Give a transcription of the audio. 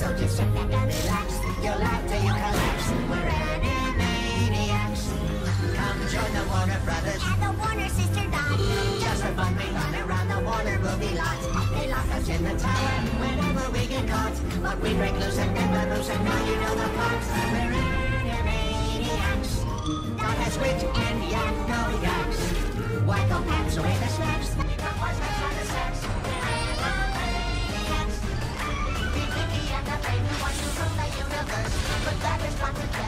So just sit back and relax. You'll laugh till you collapse. We're Animaniacs. Come join the Warner Brothers And the Warner sister dot. just for fun. We run around the Warner movie lot. They lock us in the tower whenever we get caught, but we break loose and never lose, and now you know the parts. We're Animaniacs. Dot has wit and yak no yaks. Wacko pants away the snacks. We got wise guys on the sex. We're Animaniacs. We Pinky and the baby want to rule the universe, but that is not the case.